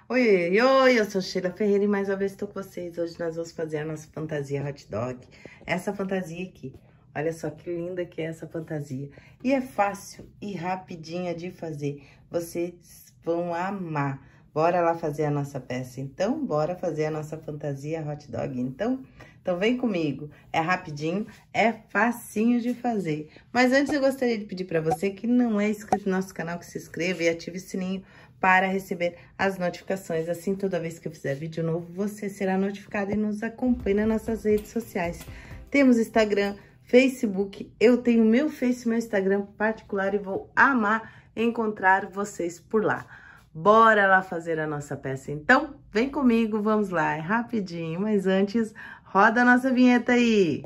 Oi, oi, oi, eu sou Sheila Ferreira e mais uma vez estou com vocês. Hoje nós vamos fazer a nossa fantasia hot dog. Essa fantasia aqui, olha só que linda que é essa fantasia. E é fácil e rapidinha de fazer, vocês vão amar. Bora lá fazer a nossa peça, então? Bora fazer a nossa fantasia hot dog, então? Então vem comigo, é rapidinho, é facinho de fazer. Mas antes eu gostaria de pedir para você que não é inscrito no nosso canal, que se inscreva e ative o sininho para receber as notificações. Assim, toda vez que eu fizer vídeo novo, você será notificado e nos acompanhe nas nossas redes sociais. Temos Instagram, Facebook, eu tenho meu Face, meu Instagram particular e vou amar encontrar vocês por lá. Bora lá fazer a nossa peça, então? Vem comigo, vamos lá, é rapidinho, mas antes, roda a nossa vinheta aí!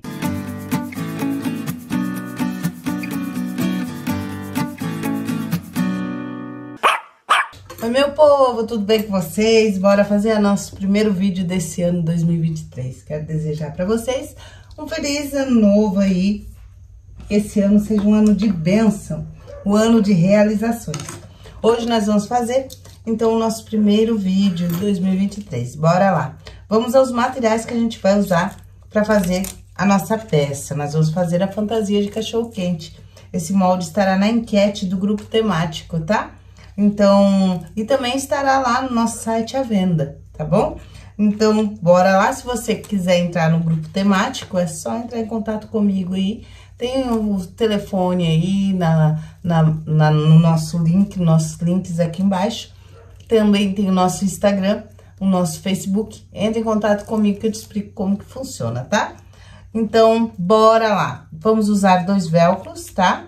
Oi, meu povo, tudo bem com vocês? Bora fazer o nosso primeiro vídeo desse ano 2023. Quero desejar para vocês um feliz ano novo aí. Esse ano seja um ano de bênção, um ano de realizações. Hoje nós vamos fazer, então, o nosso primeiro vídeo de 2023. Bora lá. Vamos aos materiais que a gente vai usar para fazer a nossa peça. Nós vamos fazer a fantasia de cachorro-quente. Esse molde estará na enquete do grupo temático, tá? Então, e também estará lá no nosso site à venda, tá bom? Então, bora lá. Se você quiser entrar no grupo temático, é só entrar em contato comigo aí. Tem o telefone aí no nosso link, nossos links aqui embaixo. Também tem o nosso Instagram, o nosso Facebook. Entre em contato comigo que eu te explico como que funciona, tá? Então, bora lá. Vamos usar 2 velcros, tá?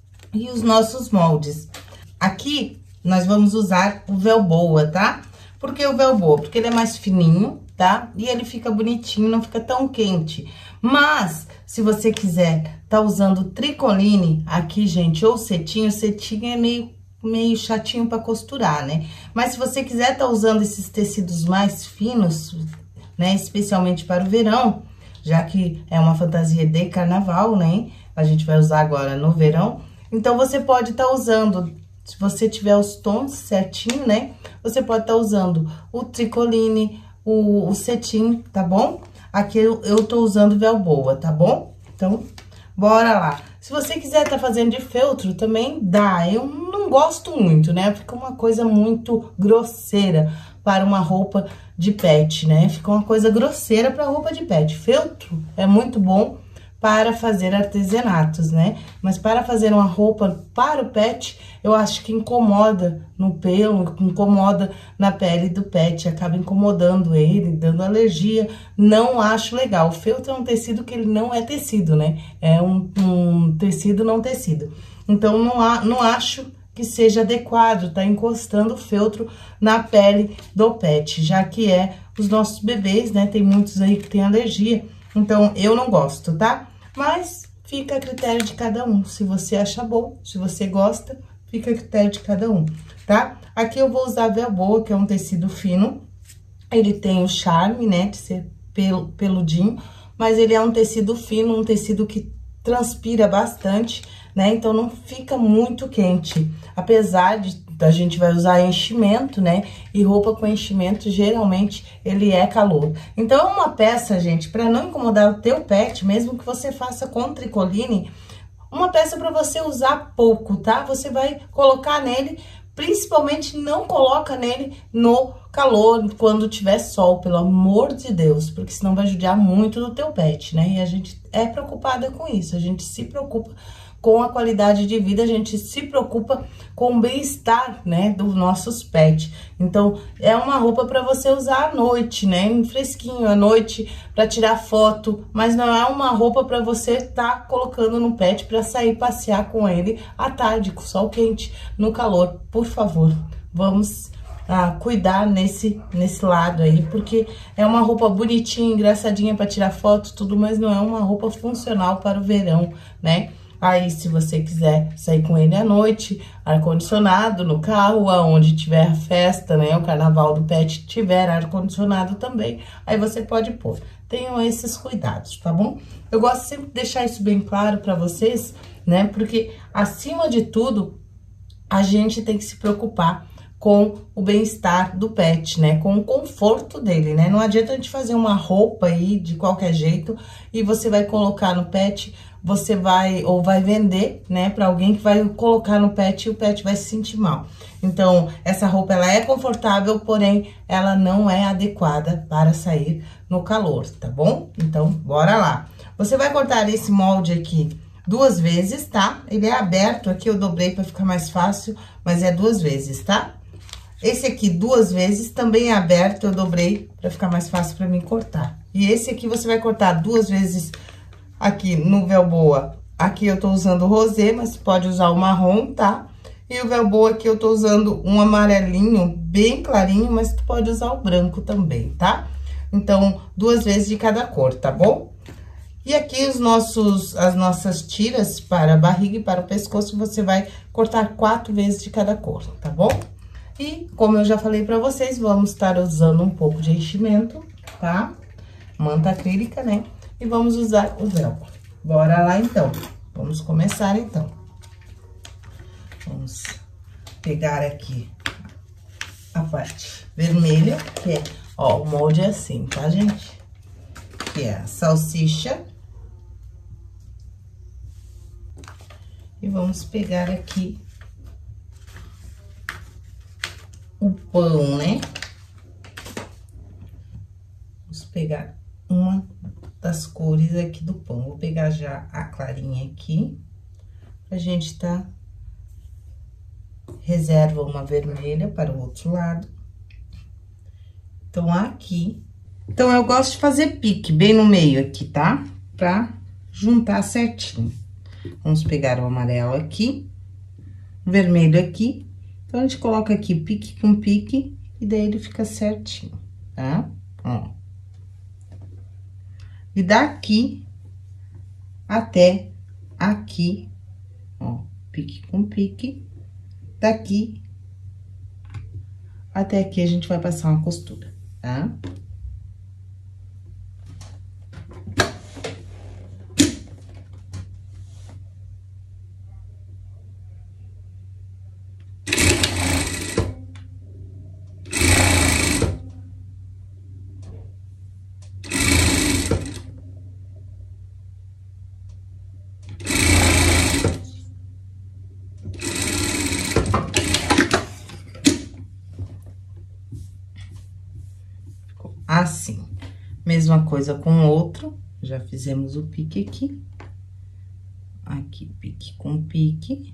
E os nossos moldes. Aqui, nós vamos usar o Velboa, tá? Por que o Velboa? Porque ele é mais fininho, tá? E ele fica bonitinho, não fica tão quente. Mas, se você quiser tá usando tricoline aqui, gente, ou cetim, o cetim é meio chatinho pra costurar, né? Mas se você quiser tá usando esses tecidos mais finos, né? Especialmente para o verão, já que é uma fantasia de carnaval, né? A gente vai usar agora no verão. Então, você pode tá usando, se você tiver os tons certinho, né? Você pode tá usando o tricoline, o cetim, tá bom? Aqui eu tô usando Velboa, tá bom? Então, bora lá. Se você quiser tá fazendo de feltro, também dá. Eu não gosto muito, né? Fica uma coisa muito grosseira para uma roupa de pet, né? Fica uma coisa grosseira para roupa de pet. Feltro é muito bom para fazer artesanatos, né? Mas para fazer uma roupa para o pet, eu acho que incomoda no pelo, incomoda na pele do pet, acaba incomodando ele, dando alergia. Não acho legal. O feltro é um tecido que ele não é tecido, né? É um tecido não tecido. Então, não acho que seja adequado tá encostando o feltro na pele do pet, já que é os nossos bebês, né? Tem muitos aí que tem alergia. Então, eu não gosto, tá? Mas fica a critério de cada um. Se você acha bom, se você gosta, fica a critério de cada um, tá? Aqui eu vou usar a Velboa, que é um tecido fino. Ele tem o charme, né, de ser peludinho, mas ele é um tecido fino, um tecido que transpira bastante, né? Então, não fica muito quente. Apesar de a gente vai usar enchimento, né? E roupa com enchimento, geralmente, ele é calor. Então, é uma peça, gente, para não incomodar o teu pet, mesmo que você faça com tricoline, uma peça para você usar pouco, tá? Você vai colocar nele, principalmente não coloca nele no calor, quando tiver sol, pelo amor de Deus, porque senão vai judiar muito do teu pet, né? E a gente é preocupada com isso, a gente se preocupa com a qualidade de vida, a gente se preocupa com o bem-estar, né, dos nossos pets. Então, é uma roupa para você usar à noite, né, fresquinho à noite, para tirar foto, mas não é uma roupa para você tá colocando no pet para sair passear com ele à tarde, com sol quente, no calor. Por favor, vamos cuidar nesse lado aí, porque é uma roupa bonitinha, engraçadinha para tirar foto, tudo, mas não é uma roupa funcional para o verão, né? Aí, se você quiser sair com ele à noite, ar-condicionado no carro, aonde tiver festa, né? O carnaval do pet tiver ar-condicionado também, aí você pode pôr. Tenham esses cuidados, tá bom? Eu gosto sempre de deixar isso bem claro pra vocês, né? Porque, acima de tudo, a gente tem que se preocupar com o bem-estar do pet, né? Com o conforto dele, né? Não adianta a gente fazer uma roupa aí de qualquer jeito e você vai colocar no pet, você vai vender, né, para alguém que vai colocar no pet e o pet vai se sentir mal. Então, essa roupa ela é confortável, porém ela não é adequada para sair no calor, tá bom? Então, bora lá. Você vai cortar esse molde aqui 2 vezes, tá? Ele é aberto aqui, eu dobrei para ficar mais fácil, mas é 2 vezes, tá? Esse aqui 2 vezes também é aberto, eu dobrei para ficar mais fácil para mim cortar. E esse aqui você vai cortar 2 vezes aqui no Velboa. Aqui eu tô usando o rosé, mas pode usar o marrom, tá? E o Velboa aqui eu tô usando um amarelinho bem clarinho, mas tu pode usar o branco também, tá? Então, 2 vezes de cada cor, tá bom? E aqui as nossas tiras para a barriga e para o pescoço, você vai cortar 4 vezes de cada cor, tá bom? E, como eu já falei pra vocês, vamos estar usando um pouco de enchimento, tá? Manta acrílica, né? E vamos usar o velcro. Bora lá, então. Vamos começar, então. Vamos pegar aqui a parte vermelha, que é, ó, o molde é assim, tá, gente? Que é a salsicha. E vamos pegar aqui o pão, né? Vamos pegar uma das cores aqui do pão. Vou pegar já a clarinha aqui, pra gente tá... Reserva uma vermelha para o outro lado. Então, aqui... Então, eu gosto de fazer pique bem no meio aqui, tá? Pra juntar certinho. Vamos pegar o amarelo aqui, o vermelho aqui. Então, a gente coloca aqui pique com pique, e daí ele fica certinho, tá? Ó. E daqui até aqui, ó, pique com pique. Daqui até aqui a gente vai passar uma costura, tá? Assim, mesma coisa com o outro, já fizemos o pique aqui. Aqui, pique com pique.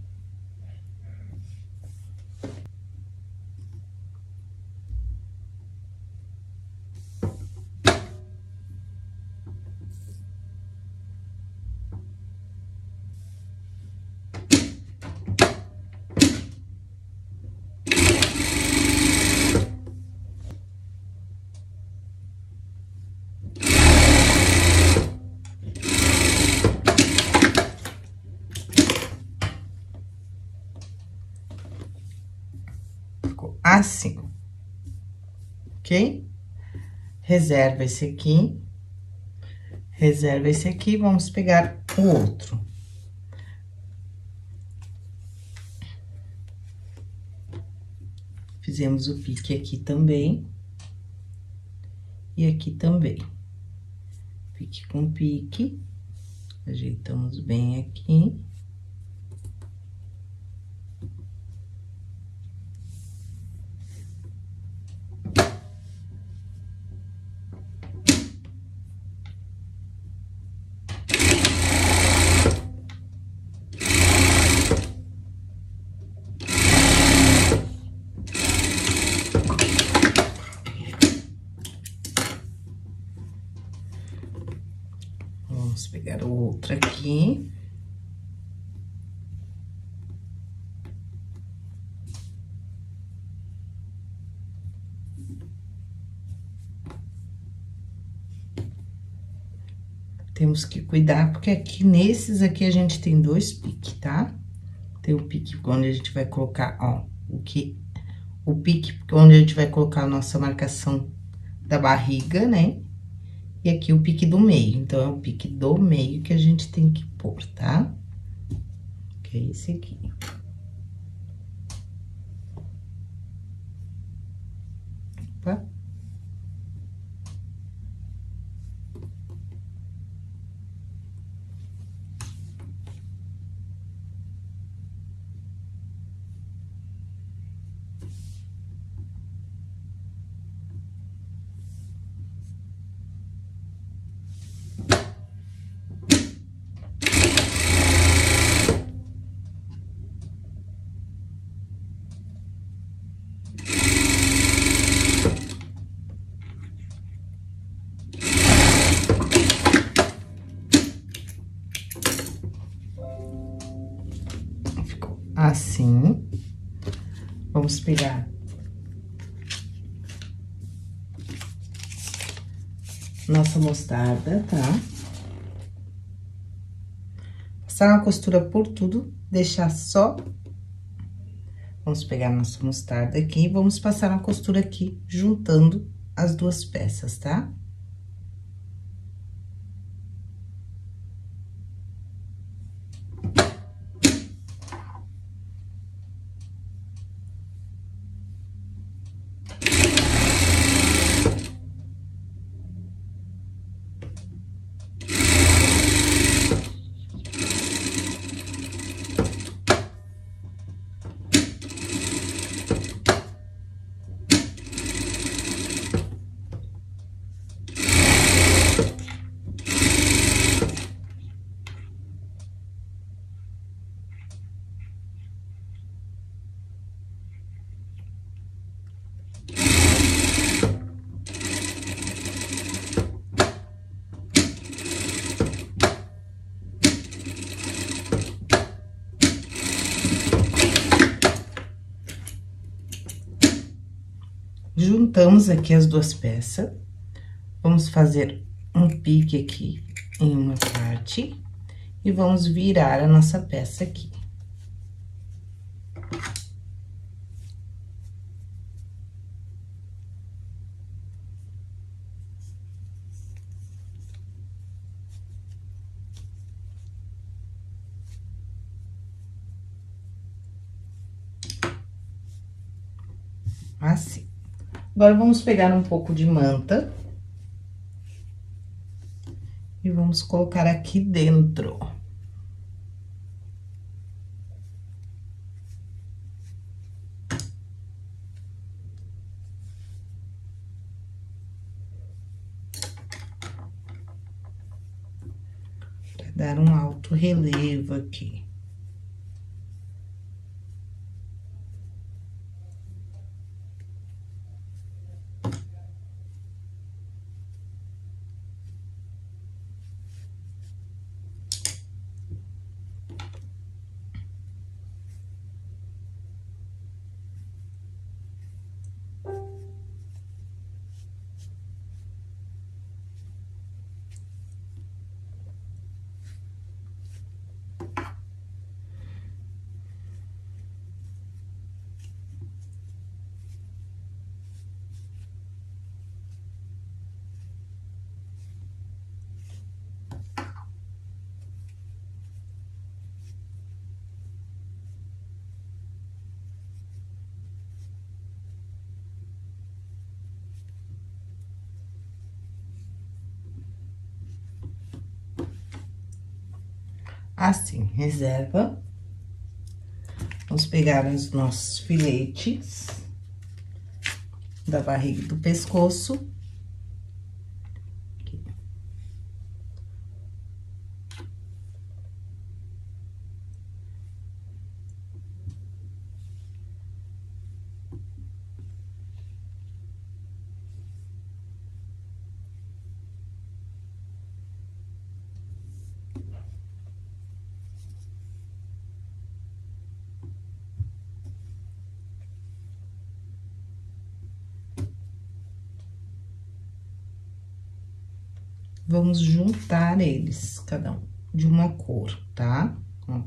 Assim, ok? Reserva esse aqui. Reserva esse aqui, vamos pegar o outro. Fizemos o pique aqui também. E aqui também. Pique com pique. Ajeitamos bem aqui. Vamos pegar o outro aqui. Temos que cuidar, porque aqui, nesses aqui, a gente tem 2 piques, tá? Tem o pique onde a gente vai colocar, ó, o pique onde a gente vai colocar a nossa marcação da barriga, né? E aqui o pique do meio, então, é o pique do meio que a gente tem que pôr, tá? Que é esse aqui. Opa. Assim, vamos pegar nossa mostarda, tá? Passar uma costura por tudo, deixar só. Vamos pegar nossa mostarda aqui e vamos passar uma costura aqui, juntando as duas peças, tá? Juntamos aqui as duas peças, vamos fazer um pique aqui em uma parte e vamos virar a nossa peça aqui. Assim. Agora, vamos pegar um pouco de manta e vamos colocar aqui dentro. Para dar um alto relevo aqui. Assim, reserva. Vamos pegar os nossos filetes da barriga e do pescoço. Aqui. Vamos juntar eles, cada um de uma cor, tá? Ó.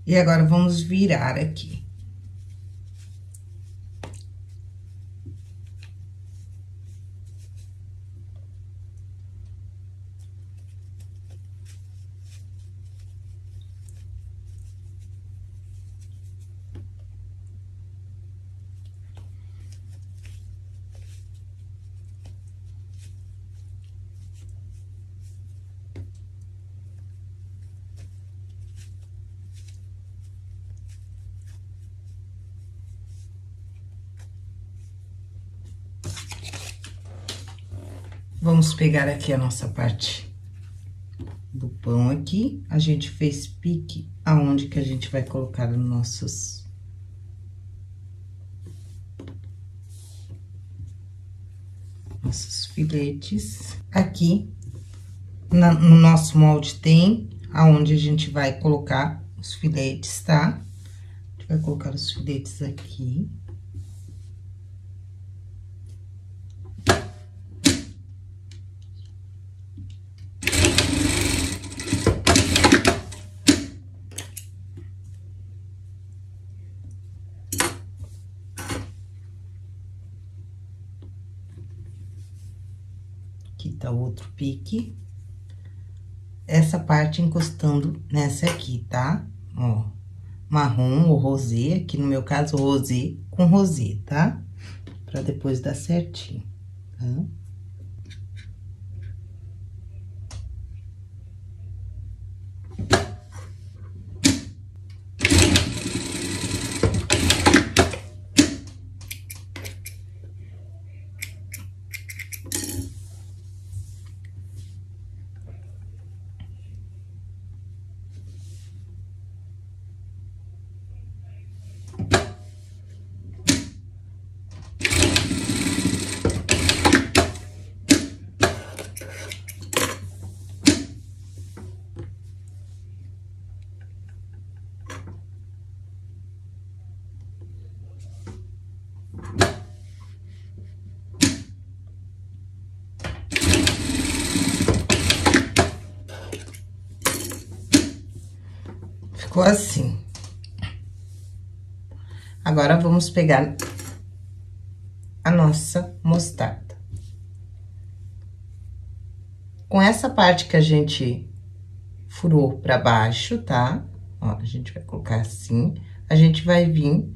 E agora, vamos virar aqui. Vamos pegar aqui a nossa parte do pão aqui. A gente fez pique aonde que a gente vai colocar os nossos filetes. Aqui, no nosso molde tem aonde a gente vai colocar os filetes, tá? A gente vai colocar os filetes aqui. Aqui tá o outro pique. Essa parte encostando nessa aqui, tá? Ó, marrom ou rosê, aqui no meu caso, rosê com rosê, tá? Pra depois dar certinho, tá? Ficou assim. Agora, vamos pegar a nossa mostarda. Com essa parte que a gente furou pra baixo, tá? Ó, a gente vai colocar assim. A gente vai vir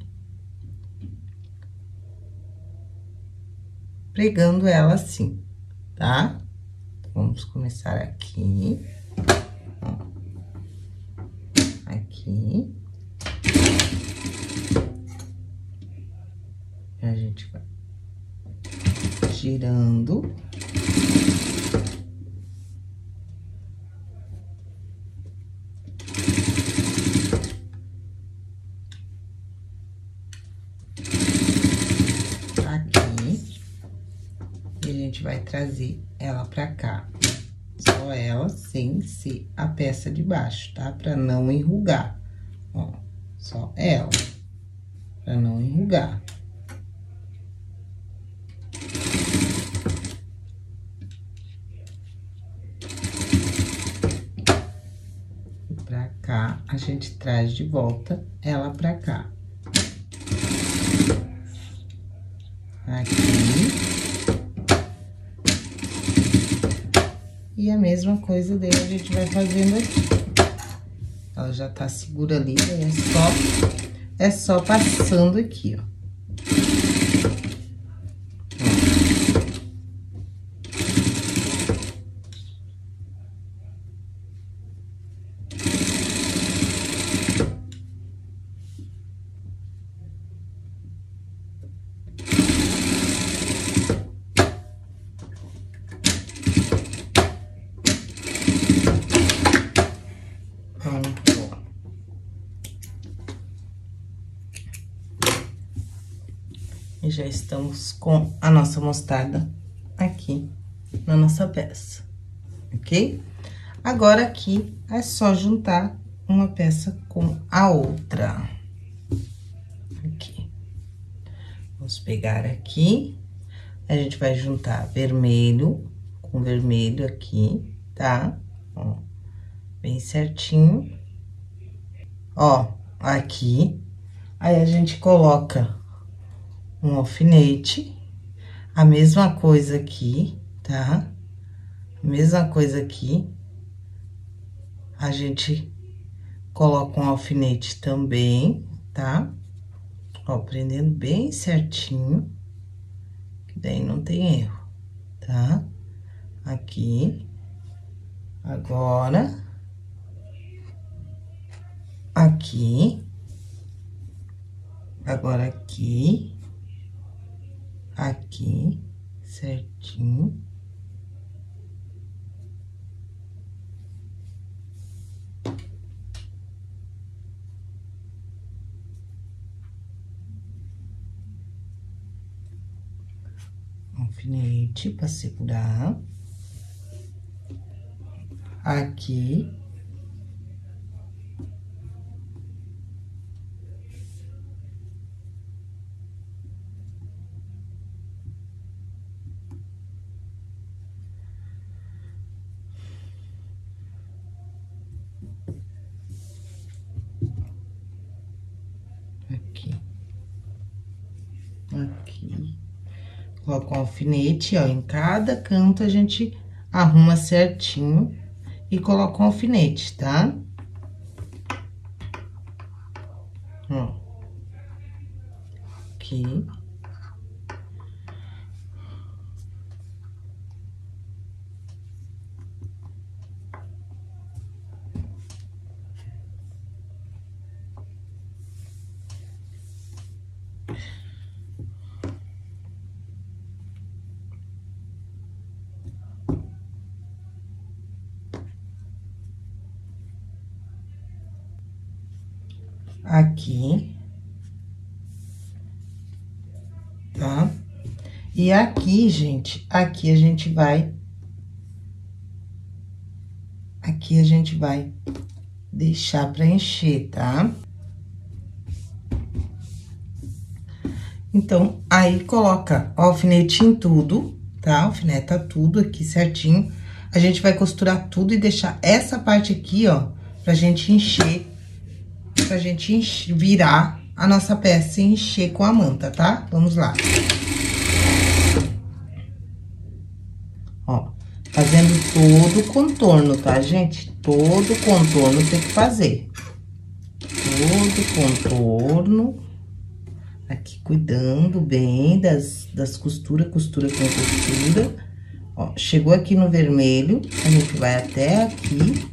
pregando ela assim, tá? Vamos começar aqui. Ó. Aqui. A gente vai girando. Aqui. E a gente vai trazer ela pra cá. Só ela, sem ser a peça de baixo, tá? Pra não enrugar. Ó, só ela. Pra não enrugar. E pra cá, a gente traz de volta ela pra cá. Aqui. E a mesma coisa dele a gente vai fazendo aqui. Ela já tá segura ali, é só passando aqui, ó. E já estamos com a nossa mostarda aqui na nossa peça, ok? Agora, aqui, é só juntar uma peça com a outra. Aqui. Vamos pegar aqui, a gente vai juntar vermelho com vermelho aqui, tá? Ó, bem certinho. Ó, aqui. Aí, a gente coloca um alfinete, a mesma coisa aqui, tá? Mesma coisa aqui. A gente coloca um alfinete também, tá? Ó, prendendo bem certinho, que daí não tem erro, tá? Aqui. Agora, aqui. Agora, aqui. Aqui, certinho. Alfinete para segurar. Aqui. Aqui. Aqui. Coloca um alfinete, ó, em cada canto a gente arruma certinho e coloca um alfinete, tá? Ó. Aqui. Aqui. Tá? E aqui, gente, aqui a gente vai... Aqui a gente vai deixar pra encher, tá? Então, aí coloca o alfinete em tudo, tá? Alfineta tudo aqui certinho. A gente vai costurar tudo e deixar essa parte aqui, ó, pra gente encher, virar a nossa peça e encher com a manta, tá? Vamos lá. Ó, fazendo todo o contorno, tá, gente? Todo o contorno tem que fazer. Todo o contorno. Aqui, cuidando bem das costuras, costura com costura. Ó, chegou aqui no vermelho, a gente vai até aqui.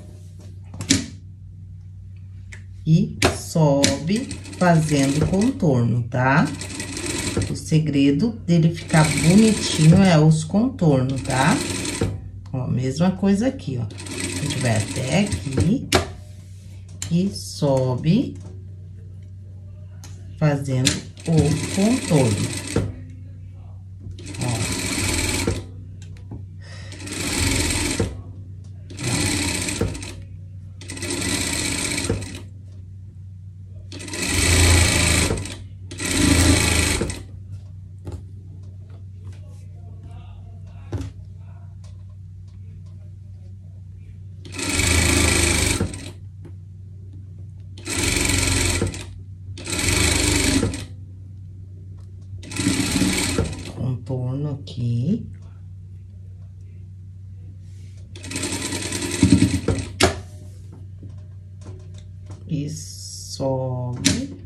E sobe fazendo contorno, tá? O segredo dele ficar bonitinho é os contornos, tá? Ó, mesma coisa aqui, ó. A gente vai até aqui e sobe fazendo o contorno. Ó. Contorno aqui. E sobe.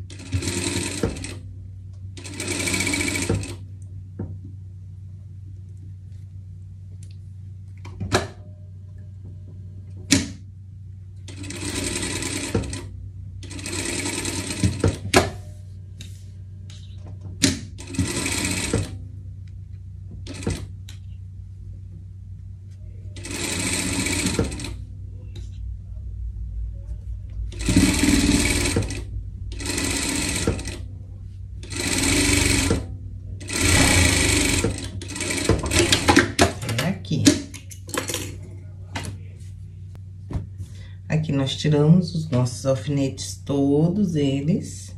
Aqui nós tiramos os nossos alfinetes, todos eles.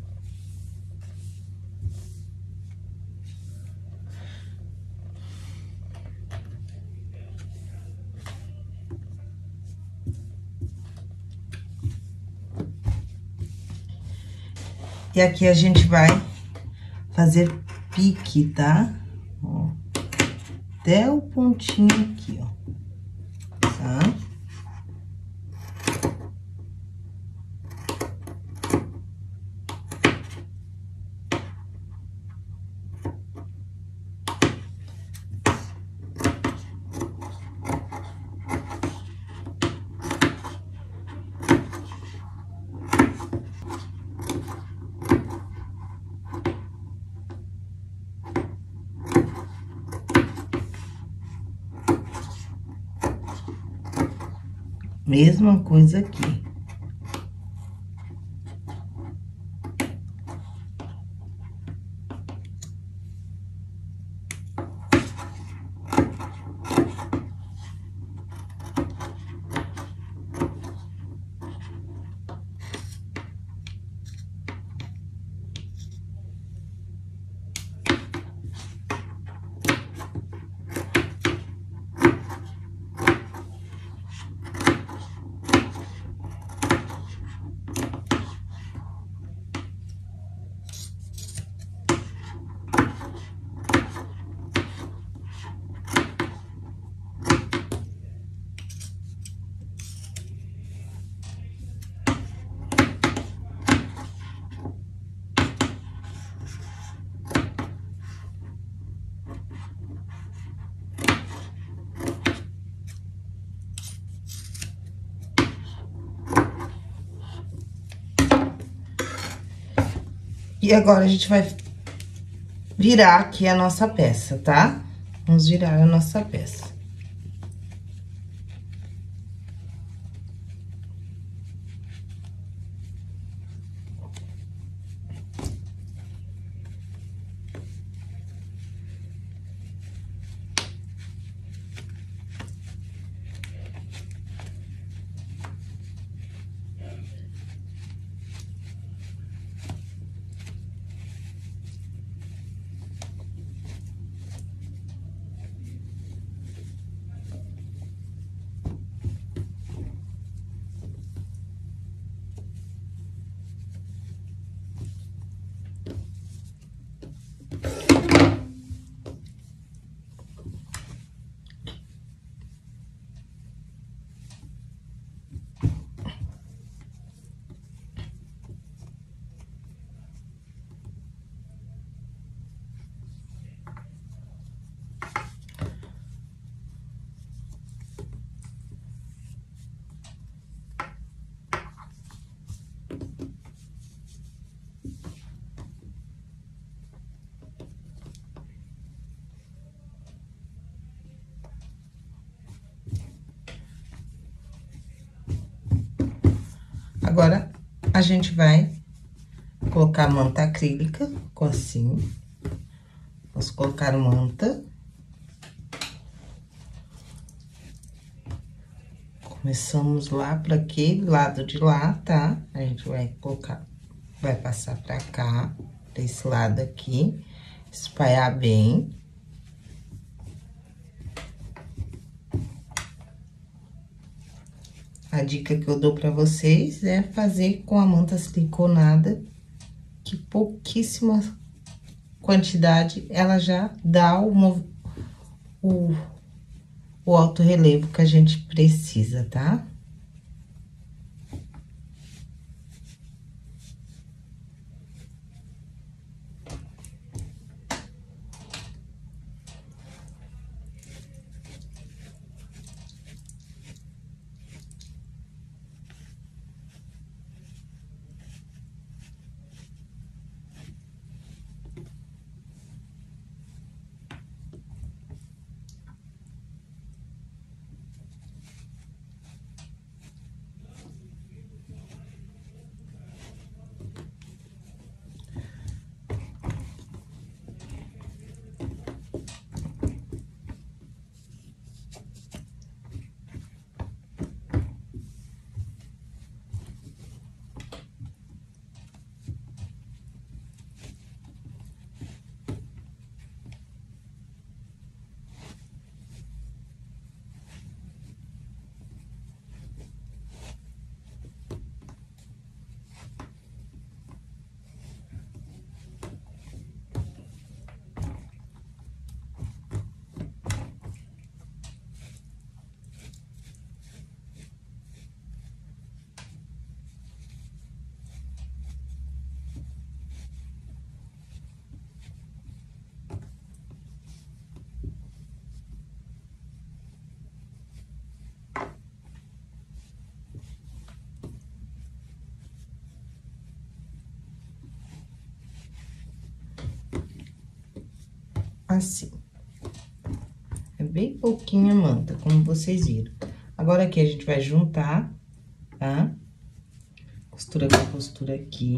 E aqui a gente vai fazer pique, tá? Ó, até o pontinho aqui, ó. Tá? Mesma coisa aqui. E agora, a gente vai virar aqui a nossa peça, tá? Vamos virar a nossa peça. Agora, a gente vai colocar manta acrílica, assim. Vamos colocar manta. Começamos lá para aquele lado de lá, tá? A gente vai colocar, vai passar pra cá, desse lado aqui, espalhar bem. A dica que eu dou pra vocês é fazer com a manta siliconada, que pouquíssima quantidade ela já dá o alto relevo que a gente precisa, tá? assim. É bem pouquinha manta, como vocês viram. Agora, aqui a gente vai juntar, tá? Costura com costura aqui.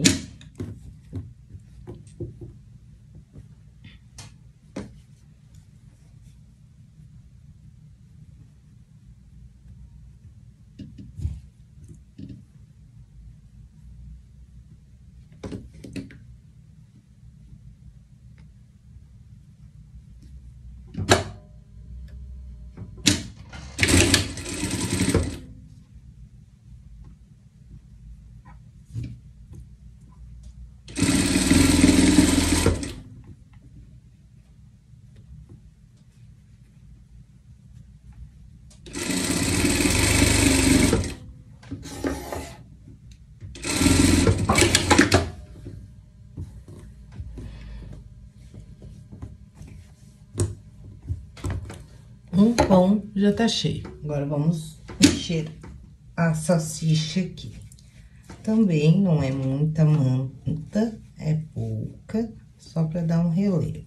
Um pão já tá cheio. Agora, vamos encher a salsicha aqui. Também não é muita manta, é pouca, só pra dar um relevo.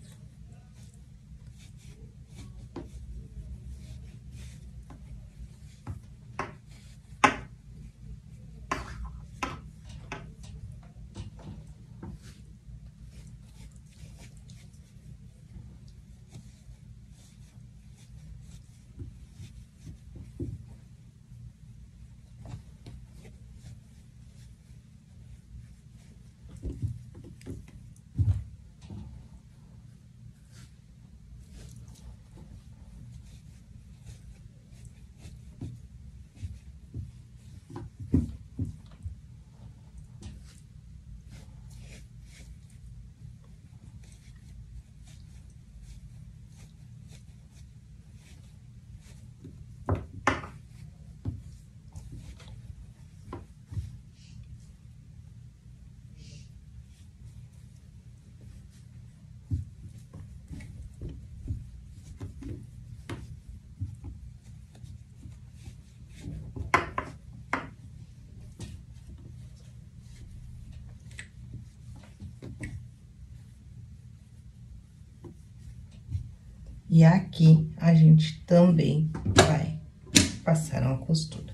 E aqui, a gente também vai passar uma costura.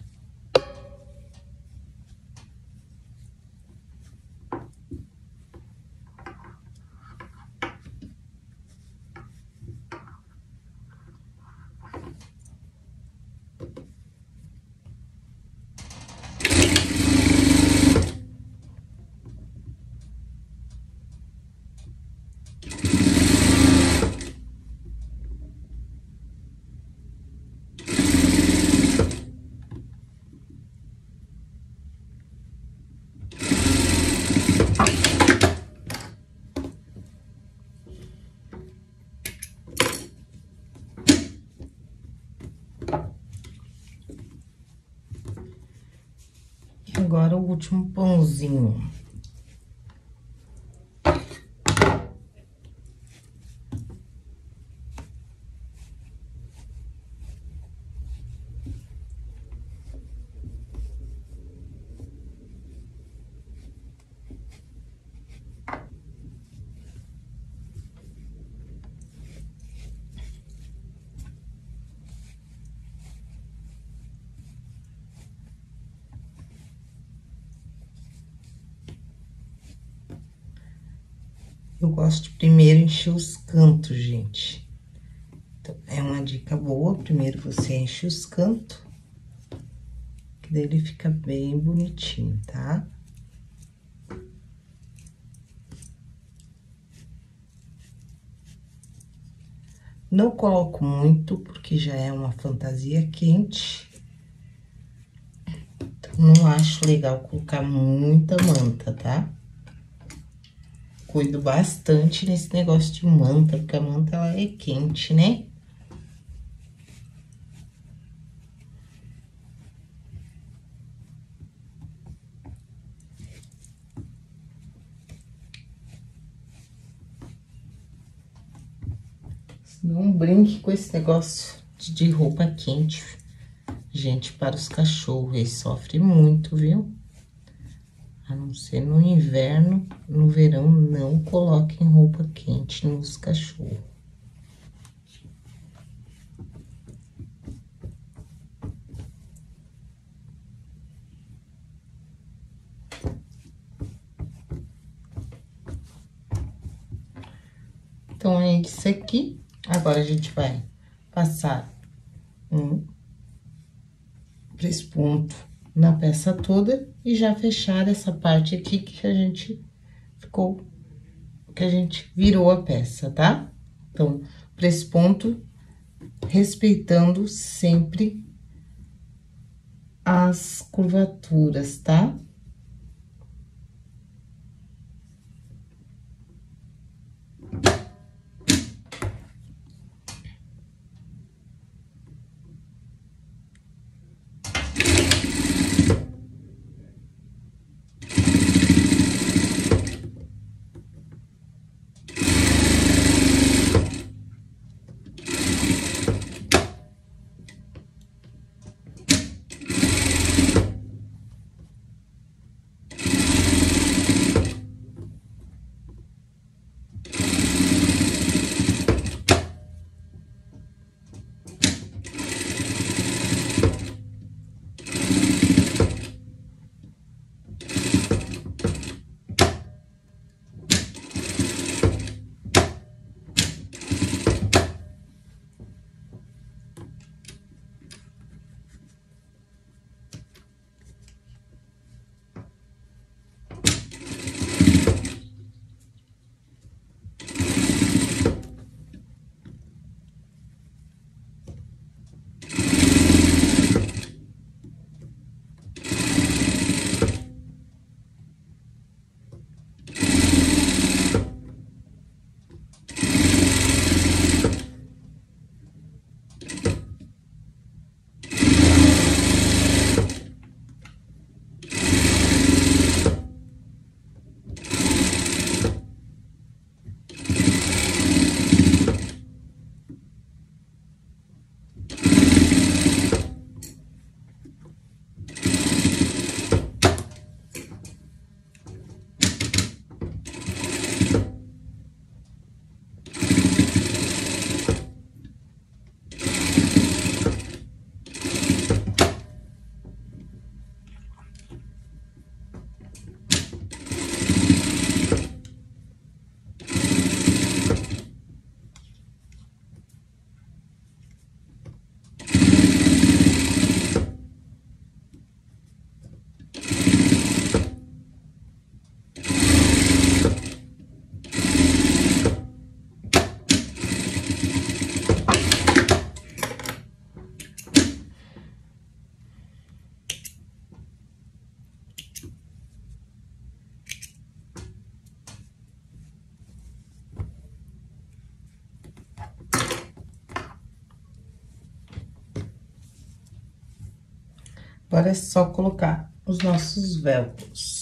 Agora, o último pãozinho. Eu gosto de primeiro encher os cantos, gente. Então, é uma dica boa, primeiro você enche os cantos, que daí ele fica bem bonitinho, tá? Não coloco muito, porque já é uma fantasia quente. Então, não acho legal colocar muita manta, tá? Cuido bastante nesse negócio de manta, porque a manta, ela é quente, né? Não brinque com esse negócio de roupa quente, gente, para os cachorros. Eles sofrem muito, viu? A não ser no inverno, no verão, não coloquem roupa quente nos cachorros. Então, é isso aqui. Agora, a gente vai passar um ponto na peça toda e já fechar essa parte aqui que a gente virou a peça, tá? Então, ponto, respeitando sempre as curvaturas, tá? Agora, é só colocar os nossos velcros.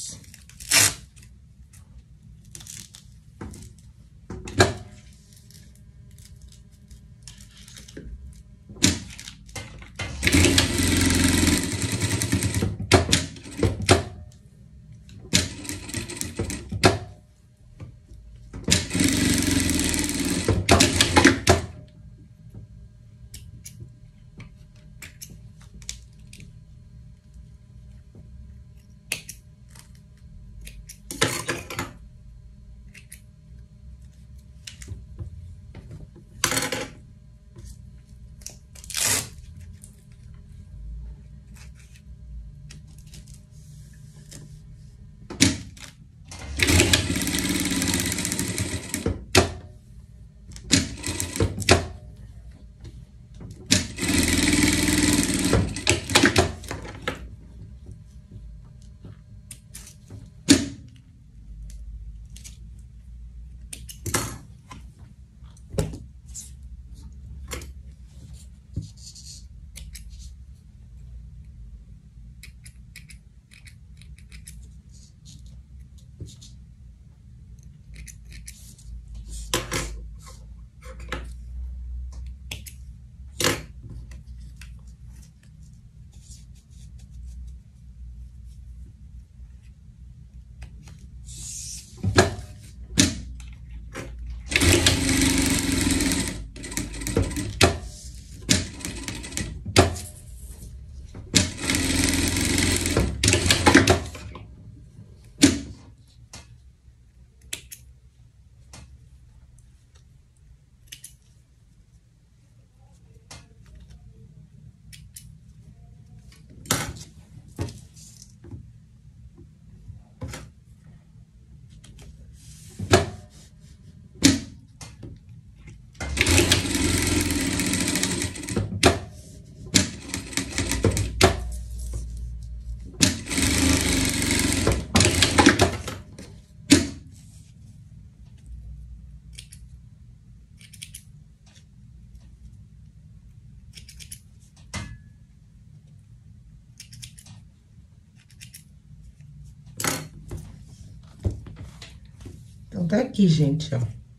Então, tá aqui, gente, ó.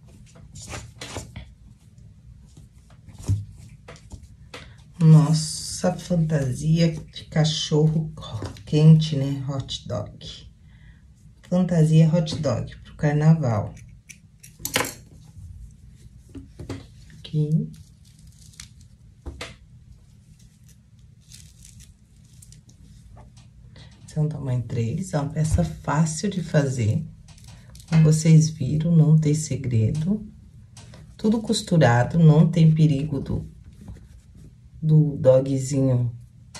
Nossa fantasia de cachorro quente, né? Hot dog. Fantasia hot dog pro carnaval. Aqui. Esse é um tamanho 3, é uma peça fácil de fazer. Como vocês viram, não tem segredo. Tudo costurado, não tem perigo do dogzinho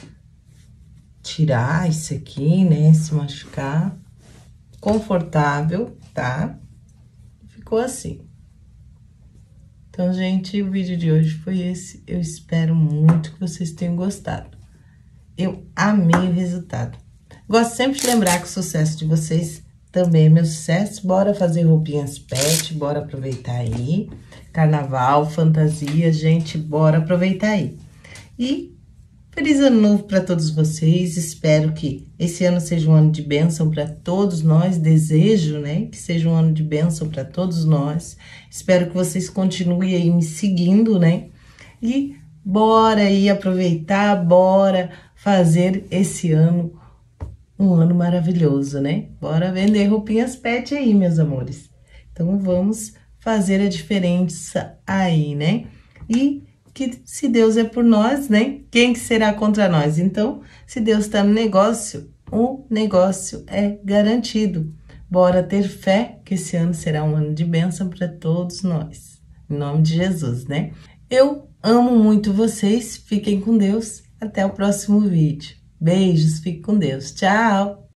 tirar isso aqui, né? Se machucar. Confortável, tá? Ficou assim. Então, gente, o vídeo de hoje foi esse. Eu espero muito que vocês tenham gostado. Eu amei o resultado. Gosto sempre de lembrar que o sucesso de vocês também é meu sucesso. Bora fazer roupinhas pet, bora aproveitar aí. Carnaval, fantasia, gente, bora aproveitar aí. E feliz ano novo para todos vocês. Espero que esse ano seja um ano de bênção para todos nós. Desejo, né, que seja um ano de bênção para todos nós. Espero que vocês continuem aí me seguindo, né? E bora aí aproveitar, bora fazer esse ano um ano maravilhoso, né? Bora vender roupinhas pet aí, meus amores. Então, vamos fazer a diferença aí, né? E que se Deus é por nós, né? Quem que será contra nós? Então, se Deus tá no negócio, o negócio é garantido. Bora ter fé que esse ano será um ano de bênção para todos nós. Em nome de Jesus, né? Eu amo muito vocês. Fiquem com Deus. Até o próximo vídeo. Beijos, fique com Deus. Tchau!